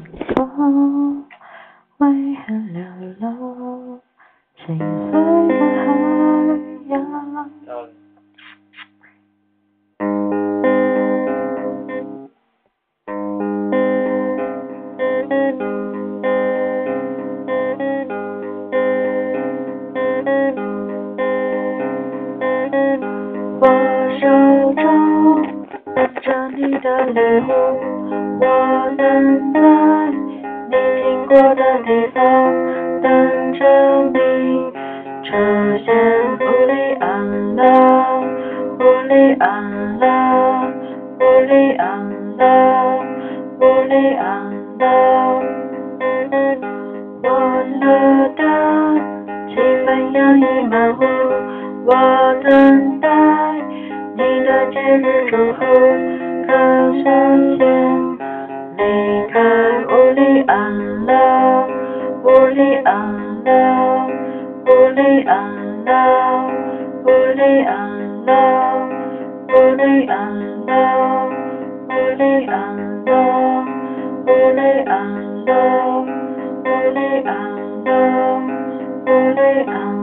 风微寒流露，心碎的海洋。我手中拿着你的礼物，我等在你经过的地方，等着你出现。乌里安拉，乌里安拉，乌里安拉，乌里安拉。我乐的气氛洋溢满屋，我等待你的节日祝福，可相信离开乌里安拉，乌里安拉，乌里安拉，乌里安拉，乌里安拉，乌里安拉，乌里安拉，乌里安拉，乌里安拉。